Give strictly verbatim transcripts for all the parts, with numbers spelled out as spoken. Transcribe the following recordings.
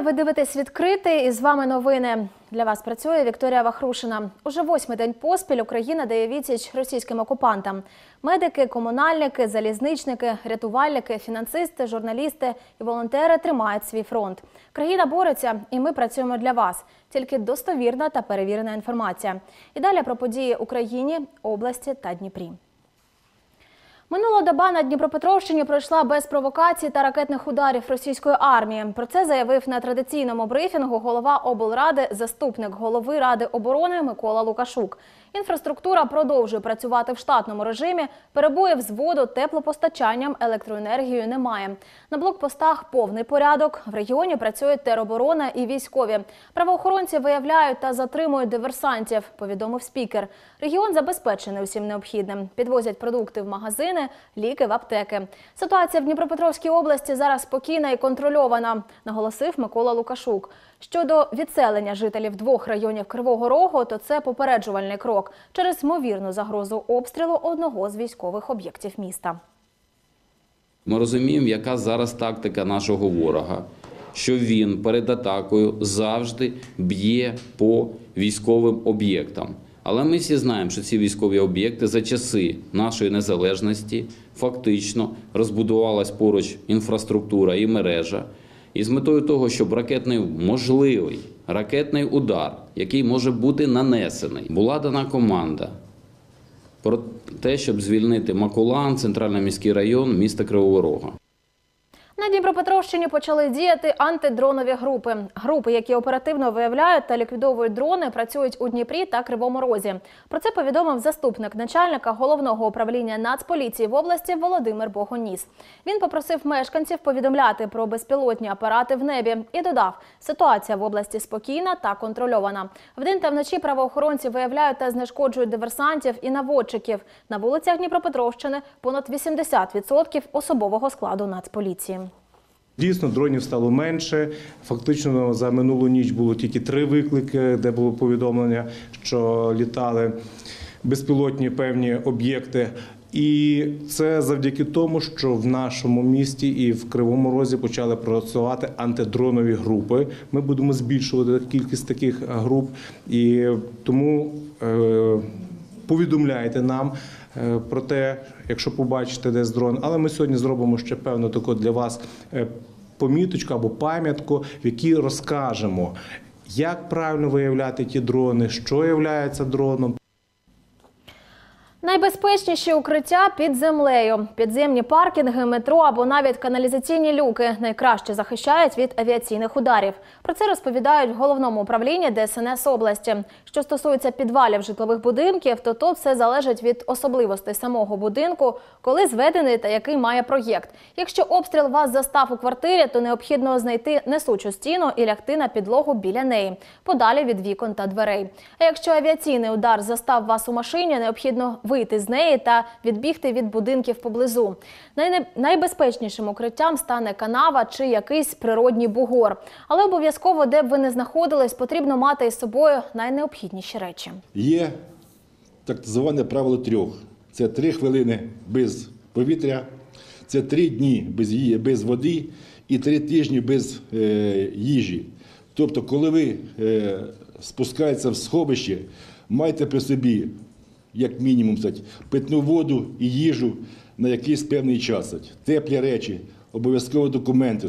ви дивитесь «Відкритий» і з вами новини. Для вас працює Вікторія Вахрушина. Уже восьмий день поспіль Україна дає відсіч російським окупантам. Медики, комунальники, залізничники, рятувальники, фінансисти, журналісти і волонтери тримають свій фронт. Країна бореться, і ми працюємо для вас. Тільки достовірна та перевірена інформація. І далі про події в Україні, області та Дніпрі. Минула доба на Дніпропетровщині пройшла без провокацій та ракетних ударів російської армії. Про це заявив на традиційному брифінгу голова облради, заступник голови Ради оборони Микола Лукашук. Інфраструктура продовжує працювати в штатному режимі, перебоїв з воду, теплопостачанням, електроенергією немає. На блокпостах повний порядок, в регіоні працюють тероборона і військові. Правоохоронці виявляють та затримують диверсантів, повідомив спікер. Регіон забезпечений усім необхідним. Підвозять продукти в магазини, ліки в аптеки. Ситуація в Дніпропетровській області зараз спокійна і контрольована, наголосив Микола Лукашук. Щодо відселення жителів двох районів Кривого Рогу, то це попереджувальний крок через ймовірну загрозу обстрілу одного з військових об'єктів міста. Ми розуміємо, яка зараз тактика нашого ворога, що він перед атакою завжди б'є по військовим об'єктам. Але ми всі знаємо, що ці військові об'єкти за часи нашої незалежності фактично розбудувалась поруч інфраструктура і мережа. І з метою того, щоб ракетний, можливий ракетний удар, який може бути нанесений, була дана команда про те, щоб звільнити Макулан, центральний міський район міста Кривого Рога. На Дніпропетровщині почали діяти антидронові групи. Групи, які оперативно виявляють та ліквідовують дрони, працюють у Дніпрі та Кривому Розі. Про це повідомив заступник начальника Головного управління Нацполіції в області Володимир Богоніс. Він попросив мешканців повідомляти про безпілотні апарати в небі і додав, ситуація в області спокійна та контрольована. Вдень та вночі правоохоронці виявляють та знешкоджують диверсантів і наводчиків. На вулицях Дніпропетровщини понад вісімдесят відсотків особового складу Нацполіції. Дійсно, дронів стало менше. Фактично за минулу ніч було тільки три виклики, де було повідомлення, що літали безпілотні певні об'єкти. І це завдяки тому, що в нашому місті і в Кривому Розі почали працювати антидронові групи. Ми будемо збільшувати кількість таких груп, і тому е, повідомляйте нам про те, якщо побачите десь дрон. Але ми сьогодні зробимо ще певно таку для вас поміточку або пам'ятку, в якій розкажемо, як правильно виявляти ті дрони, що є дроном. Найбезпечніші укриття під землею. Підземні паркінги, метро або навіть каналізаційні люки найкраще захищають від авіаційних ударів. Про це розповідають в Головному управлінні Де Ес Ен Ес області. Що стосується підвалів житлових будинків, то тут все залежить від особливостей самого будинку, коли зведений та який має проєкт. Якщо обстріл вас застав у квартирі, то необхідно знайти несучу стіну і лягти на підлогу біля неї, подалі від вікон та дверей. А якщо авіаційний удар застав вас у машині, необхідно вийти з неї та відбігти від будинків поблизу. Найбезпечнішим укриттям стане канава чи якийсь природній бугор. Але обов'язково, де б ви не знаходились, потрібно мати із собою найнеобхідніші речі. Є так зване правило трьох. Це три хвилини без повітря, це три дні без, без води і три тижні без е, їжі. Тобто, коли ви е, спускаєтеся в сховище, майте при собі як мінімум, питну воду і їжу на якийсь певний час. Теплі речі, обов'язково документи.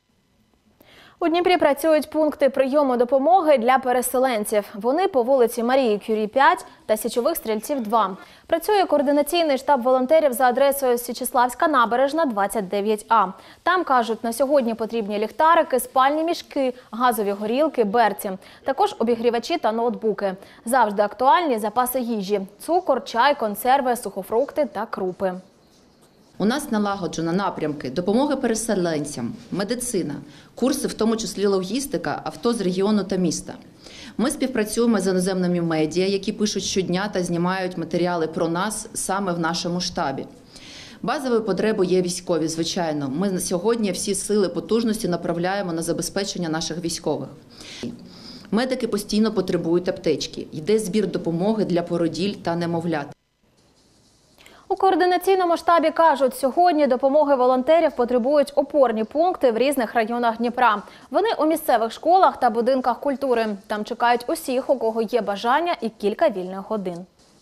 У Дніпрі працюють пункти прийому допомоги для переселенців. Вони по вулиці Марії Кюрі, п'ять та Січових Стрільців, два. Працює координаційний штаб волонтерів за адресою Січеславська набережна, двадцять дев'ять А. Там, кажуть, на сьогодні потрібні ліхтарики, спальні мішки, газові горілки, берці. Також обігрівачі та ноутбуки. Завжди актуальні запаси їжі – цукор, чай, консерви, сухофрукти та крупи. У нас налагоджено напрямки допомоги переселенцям, медицина, курси, в тому числі логістика, авто з регіону та міста. Ми співпрацюємо з іноземними медіа, які пишуть щодня та знімають матеріали про нас саме в нашому штабі. Базовою потребою є військові, звичайно. Ми сьогодні всі сили потужності направляємо на забезпечення наших військових. Медики постійно потребують аптечки. Йде збір допомоги для породіль та немовлят. У координаційному штабі кажуть, сьогодні допомоги волонтерів потребують опорні пункти в різних районах Дніпра. Вони у місцевих школах та будинках культури. Там чекають усіх, у кого є бажання і кілька вільних годин.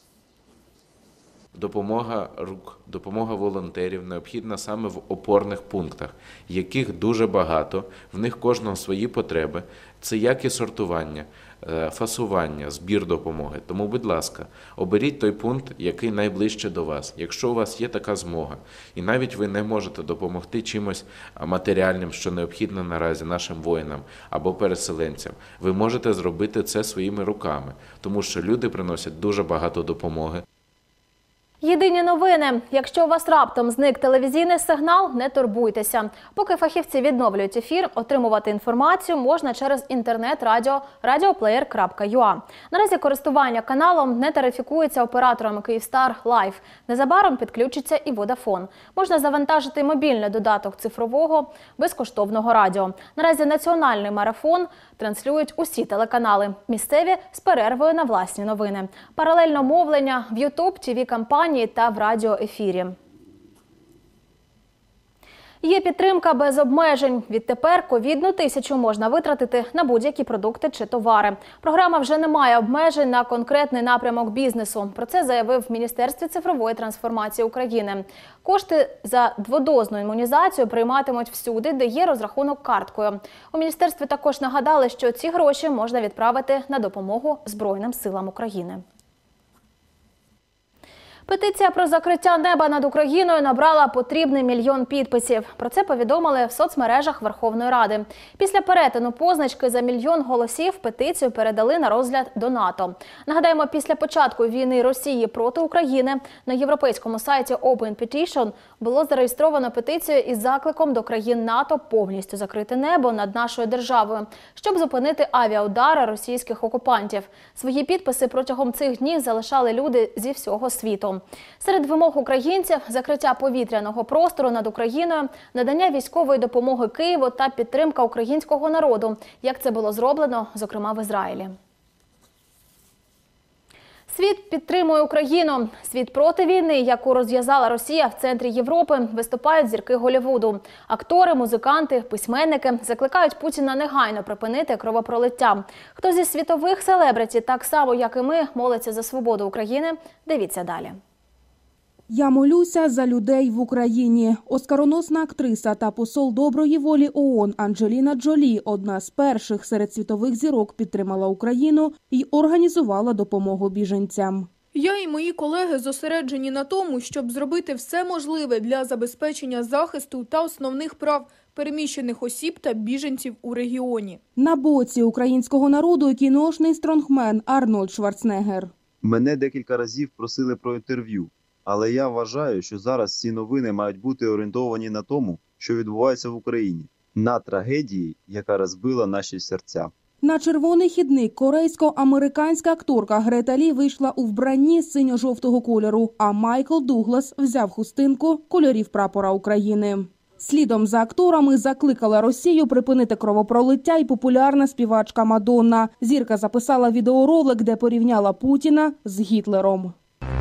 Допомога рук, допомога волонтерів необхідна саме в опорних пунктах, яких дуже багато, в них кожного свої потреби. Це як і сортування, фасування, збір допомоги. Тому, будь ласка, оберіть той пункт, який найближче до вас, якщо у вас є така змога. І навіть ви не можете допомогти чимось матеріальним, що необхідно наразі нашим воїнам або переселенцям. Ви можете зробити це своїми руками, тому що люди приносять дуже багато допомоги. Єдині новини. Якщо у вас раптом зник телевізійний сигнал, не турбуйтеся. Поки фахівці відновлюють ефір, отримувати інформацію можна через інтернет-радіо радіоплеєр крапка ю а. Наразі користування каналом не тарифікується операторами Київстар Лайф. Незабаром підключиться і Водафон. Можна завантажити мобільний додаток цифрового безкоштовного радіо. Наразі національний марафон транслюють усі телеканали. Місцеві з перервою на власні новини. Паралельно мовлення в Ютуб, ті ві-кампанії та в радіоефірі. Є підтримка без обмежень. Відтепер ковідну тисячу можна витратити на будь-які продукти чи товари. Програма вже не має обмежень на конкретний напрямок бізнесу. Про це заявив в Міністерстві цифрової трансформації України. Кошти за дводозну імунізацію прийматимуть всюди, де є розрахунок карткою. У міністерстві також нагадали, що ці гроші можна відправити на допомогу Збройним силам України. Петиція про закриття неба над Україною набрала потрібний мільйон підписів. Про це повідомили в соцмережах Верховної Ради. Після перетину позначки за мільйон голосів петицію передали на розгляд до НАТО. Нагадаємо, після початку війни Росії проти України на європейському сайті Open Petition було зареєстровано петицію із закликом до країн НАТО повністю закрити небо над нашою державою, щоб зупинити авіаудари російських окупантів. Свої підписи протягом цих днів залишали люди зі всього світу. Серед вимог українців – закриття повітряного простору над Україною, надання військової допомоги Києву та підтримка українського народу, як це було зроблено, зокрема, в Ізраїлі. Світ підтримує Україну. Світ проти війни, яку розв'язала Росія в центрі Європи, виступають зірки Голлівуду. Актори, музиканти, письменники закликають Путіна негайно припинити кровопролиття. Хто зі світових селебриті, так само, як і ми, молиться за свободу України? Дивіться далі. «Я молюся за людей в Україні». Оскароносна актриса та посол доброї волі ООН Анджеліна Джолі, одна з перших серед світових зірок, підтримала Україну і організувала допомогу біженцям. Я і мої колеги зосереджені на тому, щоб зробити все можливе для забезпечення захисту та основних прав переміщених осіб та біженців у регіоні. На боці українського народу кіношний стронгмен Арнольд Шварценеггер. Мене декілька разів просили про інтерв'ю. Але я вважаю, що зараз ці новини мають бути орієнтовані на тому, що відбувається в Україні. На трагедії, яка розбила наші серця. На червоний хідник корейсько-американська акторка Грета Лі вийшла у вбранні синьо-жовтого кольору, а Майкл Дуглас взяв хустинку кольорів прапора України. Слідом за акторами закликала Росію припинити кровопролиття і популярна співачка Мадонна. Зірка записала відеоролик, де порівняла Путіна з Гітлером.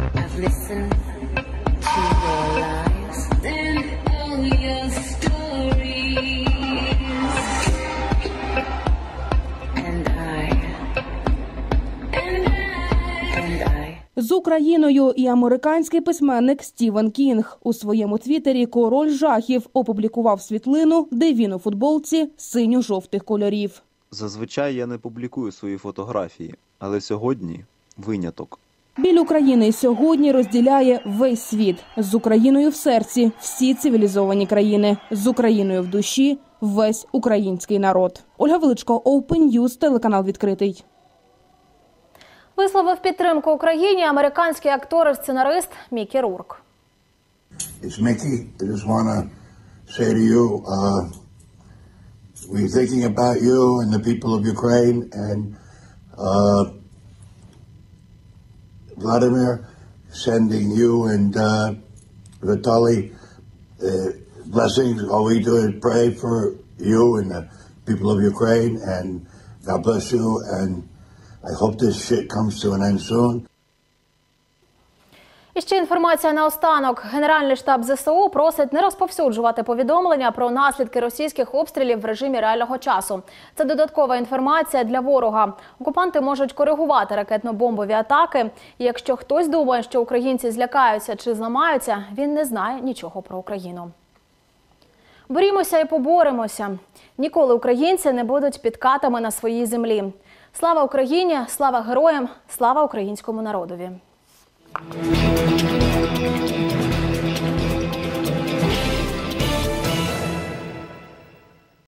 З Україною і американський письменник Стівен Кінг. У своєму твіттері «Король жахів» опублікував світлину, де він у футболці синьо-жовтих кольорів. Зазвичай я не публікую свої фотографії, але сьогодні виняток. Біль України сьогодні розділяє весь світ. З Україною в серці – всі цивілізовані країни. З Україною в душі – весь український народ. Ольга Величко, Open News, телеканал «Відкритий». Висловив підтримку Україні американський актор і сценарист Мікі Рурк. It's Mickey. I just want to say to you, uh, we're thinking about you and the people of Ukraine, and uh, Vladimir, sending you and uh, Vitaly uh, blessings. All we do is pray for you and the people of Ukraine, and God bless you, and I hope this shit comes to an end soon. І ще інформація наостанок. Генеральний штаб зе се у просить не розповсюджувати повідомлення про наслідки російських обстрілів в режимі реального часу. Це додаткова інформація для ворога. Окупанти можуть коригувати ракетно-бомбові атаки. І якщо хтось думає, що українці злякаються чи зламаються, він не знає нічого про Україну. Борімося і поборемося. Ніколи українці не будуть підкатами на своїй землі. Слава Україні, слава героям, слава українському народові. Thank you.